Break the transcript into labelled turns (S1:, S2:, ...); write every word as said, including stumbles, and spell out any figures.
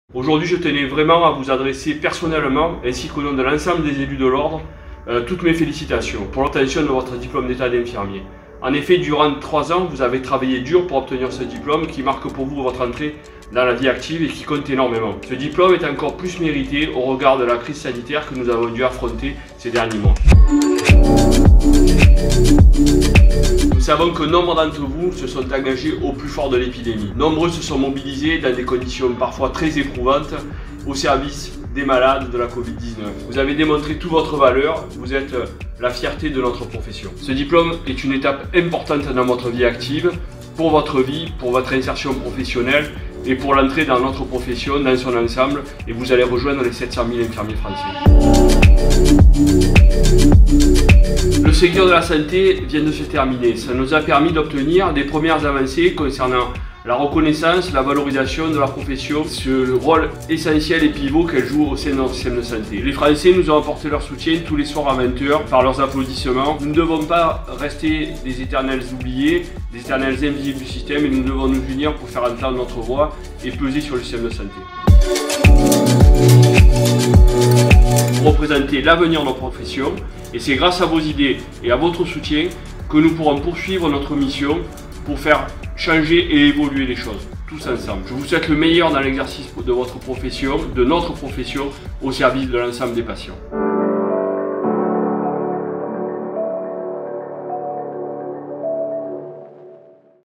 S1: Aujourd'hui, je tenais vraiment à vous adresser personnellement, ainsi qu'au nom de l'ensemble des élus de l'Ordre, euh, toutes mes félicitations pour l'obtention de votre diplôme d'état d'infirmier. En effet, durant trois ans, vous avez travaillé dur pour obtenir ce diplôme qui marque pour vous votre entrée dans la vie active et qui compte énormément. Ce diplôme est encore plus mérité au regard de la crise sanitaire que nous avons dû affronter ces derniers mois. Nous savons que nombre d'entre vous se sont engagés au plus fort de l'épidémie. Nombreux se sont mobilisés dans des conditions parfois très éprouvantes au service des malades de la Covid dix-neuf. Vous avez démontré toute votre valeur, vous êtes la fierté de notre profession. Ce diplôme est une étape importante dans votre vie active, pour votre vie, pour votre insertion professionnelle et pour l'entrée dans notre profession dans son ensemble, et vous allez rejoindre les sept cent mille infirmiers français. Le secteur de la santé vient de se terminer. Ça nous a permis d'obtenir des premières avancées concernant la reconnaissance, la valorisation de la profession, ce rôle essentiel et pivot qu'elle joue au sein de notre système de santé. Les Français nous ont apporté leur soutien tous les soirs à vingt heures par leurs applaudissements. Nous ne devons pas rester des éternels oubliés, des éternels invisibles du système, et nous devons nous unir pour faire entendre notre voix et peser sur le système de santé. Vous représentez l'avenir de notre profession, et c'est grâce à vos idées et à votre soutien que nous pourrons poursuivre notre mission pour faire changer et évoluer les choses, tous ensemble. Je vous souhaite le meilleur dans l'exercice de votre profession, de notre profession, au service de l'ensemble des patients.